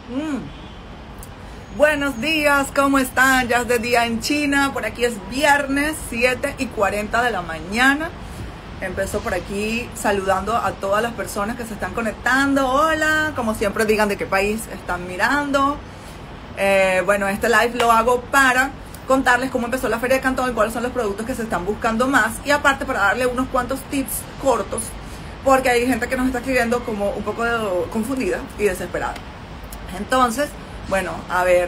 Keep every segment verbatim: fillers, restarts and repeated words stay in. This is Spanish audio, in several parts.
Mm. Buenos días, ¿cómo están? Ya es de día en China, por aquí es viernes, siete y cuarenta de la mañana. Empezó por aquí saludando a todas las personas que se están conectando. Hola, como siempre digan de qué país están mirando. Eh, bueno, este live lo hago para contarles cómo empezó la Feria de Cantón y cuáles son los productos que se están buscando más. Y aparte para darle unos cuantos tips cortos, porque hay gente que nos está escribiendo como un poco de, confundida y desesperada. Entonces, bueno, a ver,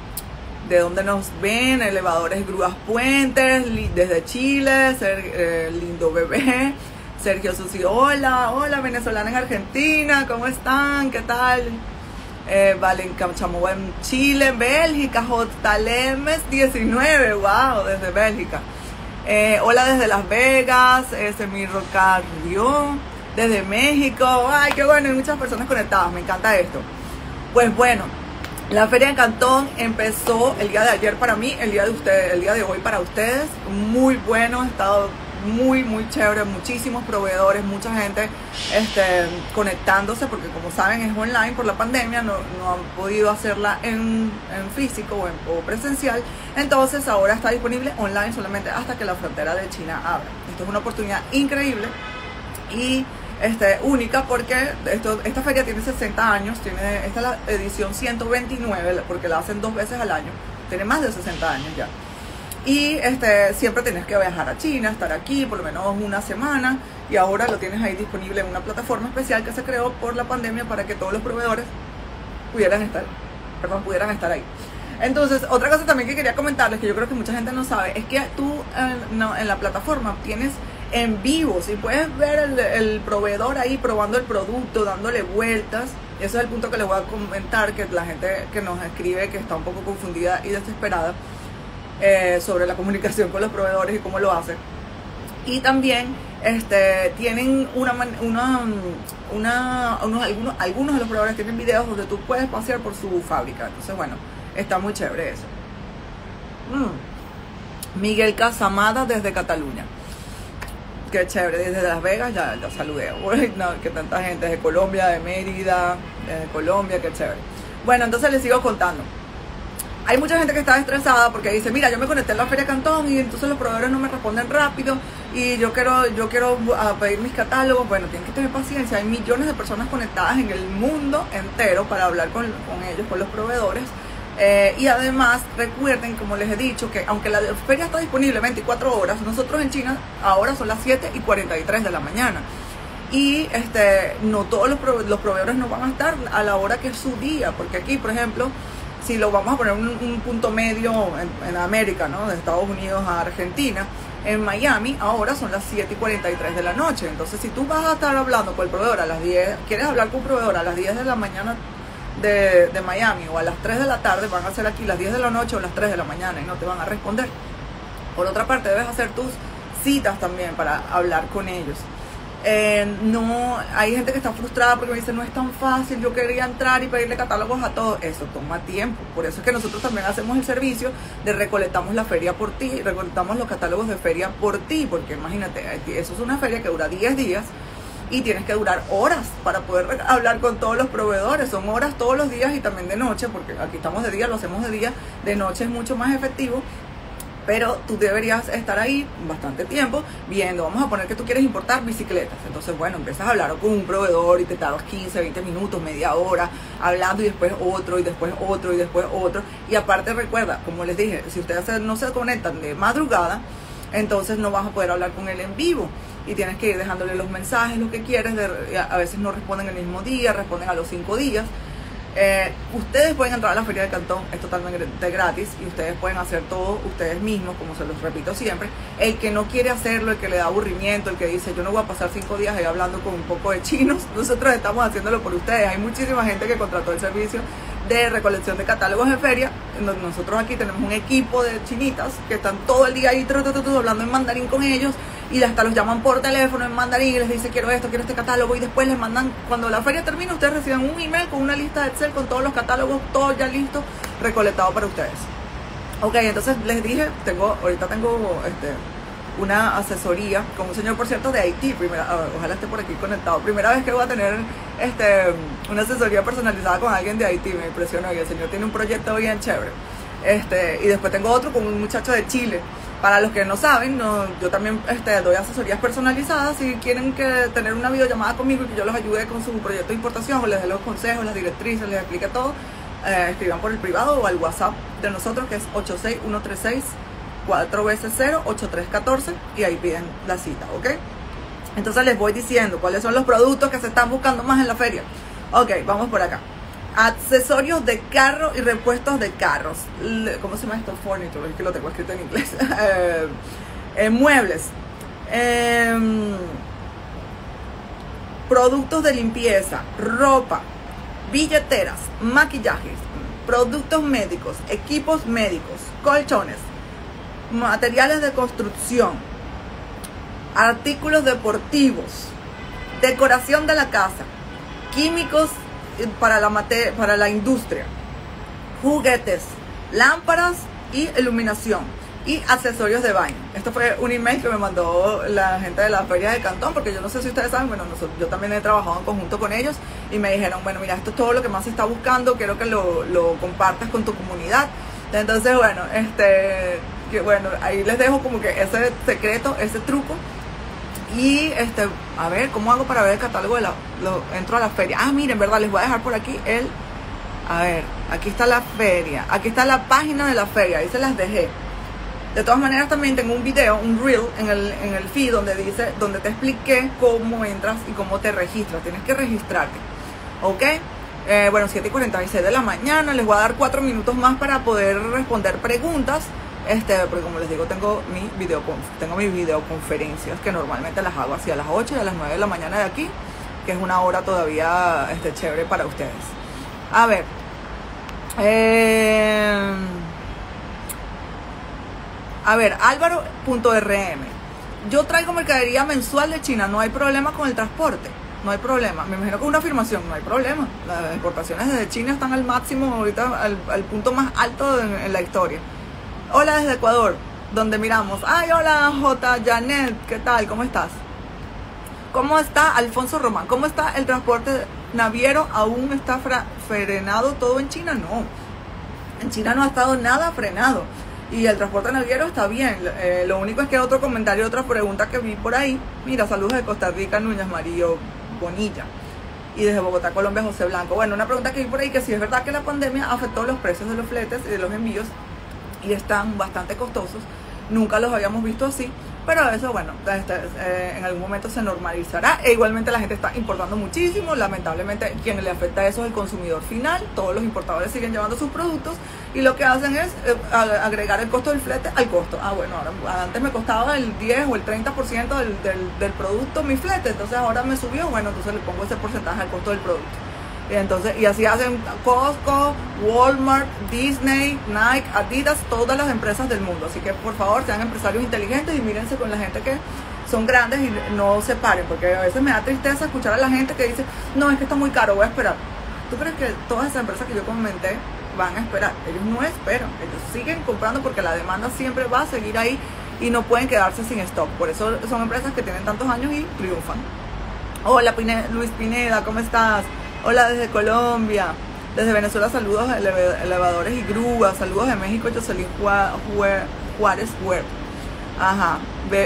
¿de dónde nos ven? Elevadores, grúas, puentes, desde Chile, ser, eh, lindo bebé, Sergio Susi, hola, hola, venezolana en Argentina, ¿cómo están? ¿Qué tal? Eh, Valen Camchamoa en Chile, Bélgica, J. Lemes diecinueve, wow, desde Bélgica. Eh, hola desde Las Vegas, eh, Semirro Carrió, desde México, ay, qué bueno, hay muchas personas conectadas, me encanta esto. Pues bueno, la Feria de Cantón empezó el día de ayer para mí, el día de ustedes, el día de hoy para ustedes. Muy bueno, ha estado muy, muy chévere, muchísimos proveedores, mucha gente este, conectándose, porque como saben es online por la pandemia, no, no han podido hacerla en, en físico o, en, o presencial. Entonces ahora está disponible online solamente hasta que la frontera de China abra. Esto es una oportunidad increíble y Este, única, porque esto, esta feria tiene sesenta años, tiene, esta es la edición ciento veintinueve, porque la hacen dos veces al año, tiene más de sesenta años ya. Y este, siempre tienes que viajar a China, estar aquí por lo menos una semana, y ahora lo tienes ahí disponible en una plataforma especial que se creó por la pandemia para que todos los proveedores pudieran estar, perdón, pudieran estar ahí. Entonces, otra cosa también que quería comentarles, que yo creo que mucha gente no sabe, es que tú eh, no, en la plataforma tienes en vivo, si puedes ver el, el proveedor ahí probando el producto, dándole vueltas. Ese es el punto que les voy a comentar, que la gente que nos escribe que está un poco confundida y desesperada eh, sobre la comunicación con los proveedores y cómo lo hacen. Y también este, tienen una, una, una unos, algunos, algunos de los proveedores tienen videos donde tú puedes pasear por su fábrica. Entonces bueno, está muy chévere eso. mm. Miguel Casamada desde Cataluña. Qué chévere, desde Las Vegas ya lo saludé. Uy, no, que tanta gente desde Colombia, de Mérida, de Colombia, qué chévere. Bueno, entonces les sigo contando. Hay mucha gente que está estresada porque dice, mira, yo me conecté a la Feria Cantón y entonces los proveedores no me responden rápido y yo quiero, yo quiero uh, pedir mis catálogos. Bueno, tienen que tener paciencia, hay millones de personas conectadas en el mundo entero para hablar con, con ellos, con los proveedores. Eh, y además recuerden, como les he dicho, que aunque la feria está disponible veinticuatro horas, nosotros en China ahora son las siete y cuarenta y tres de la mañana. Y este, no todos los, prove los proveedores no van a estar a la hora que es su día, porque aquí, por ejemplo, si lo vamos a poner un, un punto medio en, en América, ¿no? De Estados Unidos a Argentina, en Miami ahora son las siete y cuarenta y tres de la noche. Entonces, si tú vas a estar hablando con el proveedor a las diez, quieres hablar con un proveedor a las diez de la mañana De, de Miami o a las tres de la tarde, van a ser aquí las diez de la noche o las tres de la mañana y no te van a responder. Por otra parte, debes hacer tus citas también para hablar con ellos. Eh, no, hay gente que está frustrada porque me dice, no es tan fácil, yo quería entrar y pedirle catálogos a todos. Eso toma tiempo, por eso es que nosotros también hacemos el servicio de recolectamos la feria por ti, recolectamos los catálogos de feria por ti, porque imagínate, eso es una feria que dura diez días y tienes que durar horas para poder hablar con todos los proveedores. Son horas todos los días y también de noche, porque aquí estamos de día, lo hacemos de día, de noche es mucho más efectivo. Pero tú deberías estar ahí bastante tiempo viendo, vamos a poner que tú quieres importar bicicletas. Entonces, bueno, empiezas a hablar con un proveedor y te tardas quince, veinte minutos, media hora, hablando y después otro, y después otro, y después otro. Y aparte recuerda, como les dije, si ustedes no se conectan de madrugada, entonces no vas a poder hablar con él en vivo. Y tienes que ir dejándole los mensajes, lo que quieres. De, a veces no responden el mismo día, responden a los cinco días. Eh, ustedes pueden entrar a la Feria de Cantón, es totalmente gratis y ustedes pueden hacer todo ustedes mismos, como se los repito siempre. El que no quiere hacerlo, el que le da aburrimiento, el que dice yo no voy a pasar cinco días ahí hablando con un poco de chinos, nosotros estamos haciéndolo por ustedes. Hay muchísima gente que contrató el servicio de recolección de catálogos de feria. Nosotros aquí tenemos un equipo de chinitas que están todo el día ahí tru, tru, tru, hablando en mandarín con ellos, y hasta los llaman por teléfono en mandarín y les dice quiero esto, quiero este catálogo, y después les mandan, cuando la feria termina, ustedes reciben un email con una lista de Excel con todos los catálogos, todo ya listo, recolectado para ustedes. Ok, entonces les dije, tengo ahorita tengo este una asesoría con un señor, por cierto, de Haití. Primera, ojalá esté por aquí conectado. Primera vez que voy a tener este, una asesoría personalizada con alguien de Haití, me impresionó. Y el señor tiene un proyecto bien chévere. Este, y después tengo otro con un muchacho de Chile. Para los que no saben, no, yo también este, doy asesorías personalizadas. Si quieren que tener una videollamada conmigo y que yo los ayude con su proyecto de importación, o les dé los consejos, las directrices, les explique todo, eh, escriban por el privado o al WhatsApp de nosotros, que es ocho seis uno tres seis cuatro veces cero ocho tres uno cuatro, y ahí piden la cita, ¿ok? Entonces les voy diciendo cuáles son los productos que se están buscando más en la feria. Ok, vamos por acá. Accesorios de carro y repuestos de carros. ¿Cómo se llama esto? Furniture, es que lo tengo escrito en inglés. eh, eh, muebles. Eh, productos de limpieza, ropa, billeteras, maquillajes, productos médicos, equipos médicos, colchones, materiales de construcción, artículos deportivos, decoración de la casa, químicos para la, mate para la industria, juguetes, lámparas y iluminación, y accesorios de baño. Esto fue un email que me mandó la gente de la feria de Cantón, porque yo no sé si ustedes saben, bueno, nosotros, yo también he trabajado en conjunto con ellos, y me dijeron, bueno, mira, esto es todo lo que más se está buscando, quiero que lo, lo compartas con tu comunidad. Entonces, bueno, este, que bueno, ahí les dejo como que ese secreto, ese truco. Y este, a ver, ¿cómo hago para ver el catálogo de la, lo, entro a la feria? Ah, miren, verdad, les voy a dejar por aquí el, a ver, aquí está la feria, aquí está la página de la feria, ahí se las dejé. De todas maneras, también tengo un video, un reel en el, en el feed donde dice, donde te expliqué cómo entras y cómo te registras. Tienes que registrarte, ¿ok? Eh, bueno, siete y cuarenta y seis de la mañana, les voy a dar cuatro minutos más para poder responder preguntas. Este, porque como les digo, tengo mi video, tengo mis videoconferencias que normalmente las hago así a las ocho y a las nueve de la mañana de aquí, que es una hora todavía este, chévere para ustedes. A ver, eh, a ver, Álvaro punto R M. Yo traigo mercadería mensual de China, no hay problema con el transporte, no hay problema. Me imagino que es una afirmación, no hay problema. Las exportaciones desde China están al máximo, ahorita al, al punto más alto en, en la historia. Hola desde Ecuador, donde miramos. Ay, hola J. Janet, ¿qué tal? ¿Cómo estás? ¿Cómo está Alfonso Román? ¿Cómo está el transporte naviero? ¿Aún está frenado todo en China? No, en China no ha estado nada frenado. Y el transporte naviero está bien. Eh, lo único es que otro comentario, otra pregunta que vi por ahí. Mira, saludos de Costa Rica, Núñez Marillo Bonilla. Y desde Bogotá, Colombia, José Blanco. Bueno, una pregunta que vi por ahí, que si es verdad que la pandemia afectó los precios de los fletes y de los envíos, y están bastante costosos, nunca los habíamos visto así, pero eso, bueno, este, eh, en algún momento se normalizará. E igualmente la gente está importando muchísimo, lamentablemente quien le afecta eso es el consumidor final. Todos los importadores siguen llevando sus productos y lo que hacen es eh, agregar el costo del flete al costo. Ah, bueno, ahora antes me costaba el diez o el treinta por ciento del, del, del producto mi flete, entonces ahora me subió, bueno, entonces le pongo ese porcentaje al costo del producto. Y entonces, y así hacen Costco, Walmart, Disney, Nike, Adidas, todas las empresas del mundo. Así que por favor sean empresarios inteligentes y mírense con la gente que son grandes y no se paren, porque a veces me da tristeza escuchar a la gente que dice, no, es que está muy caro, voy a esperar. ¿Tú crees que todas esas empresas que yo comenté van a esperar? Ellos no esperan, ellos siguen comprando porque la demanda siempre va a seguir ahí y no pueden quedarse sin stock. Por eso son empresas que tienen tantos años y triunfan. Hola Pine, Luis Pineda, ¿cómo estás? Hola desde Colombia, desde Venezuela saludos a elevadores y grúas, saludos de México, Jocelyn Juárez Web. Ajá,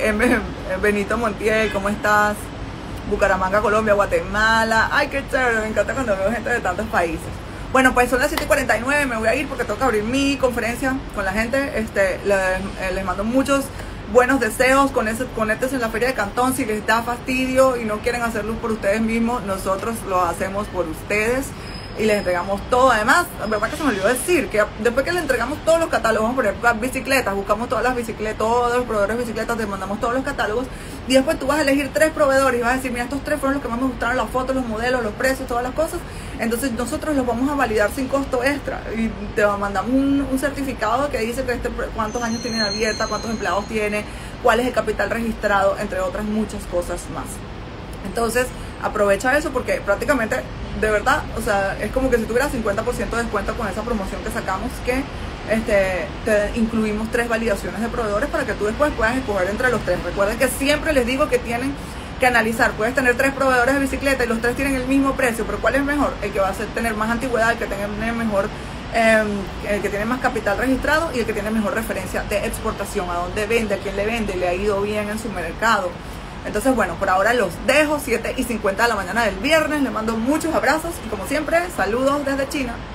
Benito Montiel, ¿cómo estás? Bucaramanga, Colombia, Guatemala. Ay, qué chévere, me encanta cuando veo gente de tantos países. Bueno, pues son las siete y cuarenta y nueve, me voy a ir porque tengo que abrir mi conferencia con la gente. Este, les, les mando muchos buenos deseos, con ese, conéctense en la feria de Cantón. Si les da fastidio y no quieren hacerlo por ustedes mismos, nosotros lo hacemos por ustedes y les entregamos todo. Además, la verdad que se me olvidó decir que después que le entregamos todos los catálogos, vamos a poner bicicletas, buscamos todas las bicicletas, todos los proveedores de bicicletas, te mandamos todos los catálogos y después tú vas a elegir tres proveedores y vas a decir, mira, estos tres fueron los que más me gustaron, las fotos, los modelos, los precios, todas las cosas. Entonces nosotros los vamos a validar sin costo extra y te mandamos un, un certificado que dice que este, cuántos años tiene abierta, cuántos empleados tiene, cuál es el capital registrado, entre otras muchas cosas más. Entonces aprovecha eso porque prácticamente, de verdad, o sea, es como que si tuvieras cincuenta por ciento de descuento con esa promoción que sacamos, que Este, te incluimos tres validaciones de proveedores para que tú después puedas escoger entre los tres. Recuerden que siempre les digo que tienen que analizar. Puedes tener tres proveedores de bicicleta y los tres tienen el mismo precio, pero ¿cuál es mejor? El que va a tener más antigüedad, el que tenga mejor, eh, el que tiene más capital registrado y el que tiene mejor referencia de exportación, a dónde vende, a quién le vende, le ha ido bien en su mercado. Entonces, bueno, por ahora los dejo, siete y cincuenta de la mañana del viernes. Les mando muchos abrazos y como siempre, saludos desde China.